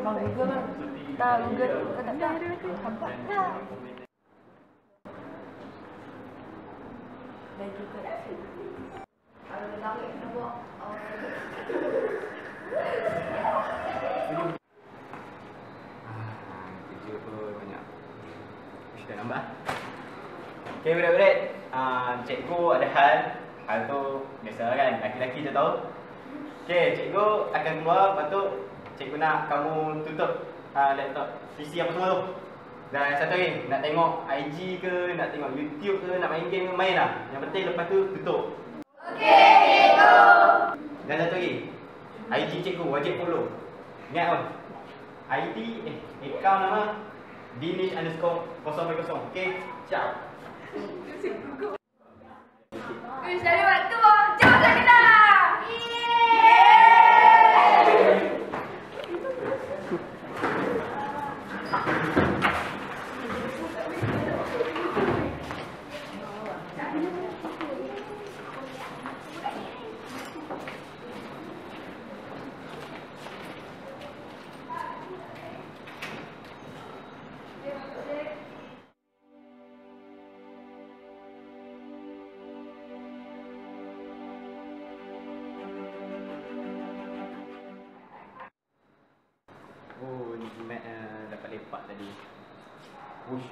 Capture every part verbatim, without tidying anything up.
Bang Google bang. Tak Google. Tak tak tak. Nampak tak? Dah kita. Ada lagi nak buat. Kerja pun banyak. Mesti dah nambah. Okay budak-budak, uh, cikgu ada hal. Hal tu biasa kan, laki-laki je tahu. Okay, cikgu akan keluar, lepas tu cikgu nak kamu tutup uh, laptop, P C apa semua tu. Dan satu lagi, nak tengok I G ke, nak tengok YouTube ke, nak main game ke, main lah. Yang penting lepas tu tutup. Okey, cikgu. Dan satu lagi, I G cikgu wajib follow. Ingat kan? I D, eh, account nama Dinish underscore kosong kosong. Okay, ciao. Wih, dah ada waktu. Jom saya kena. Oh, ni Jimat uh, dapat lepak tadi. Wush.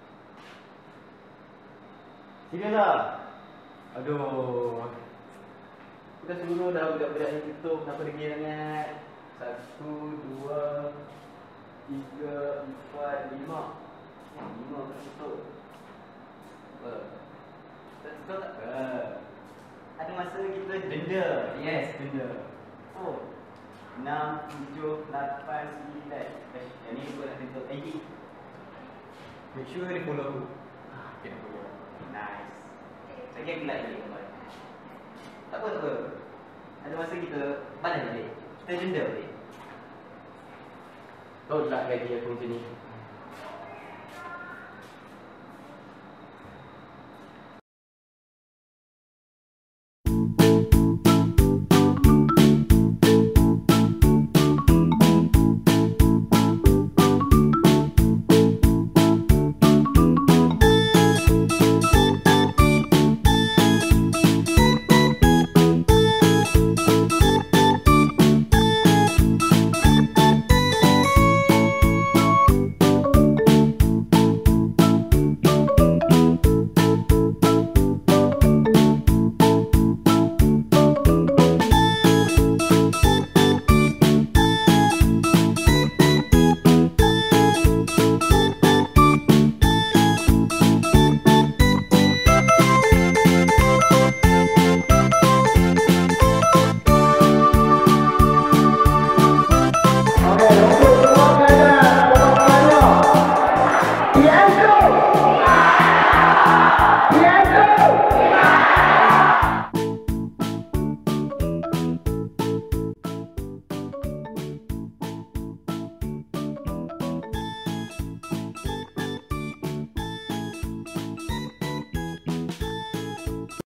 Serius lah? Aduh. Kita suruh dah budak-budak yang tutup. Kenapa degil sangat? Satu, dua, tiga, empat, lima. Lima kan tutup. Apa? Tak tutup tak apa. Ada masa kita denda. Yes, denda. Oh. enam, tujuh, lapan, sembilan. Eh, yang ni pun nak tutup I D. Make sure dia follow aku. Ah, dia follow. Nice. Lagi aku like balik gambar. Tak apa, tak apa. Ada masa kita balas balik. Kita denda balik. Tahu tak gaji aku macam ni?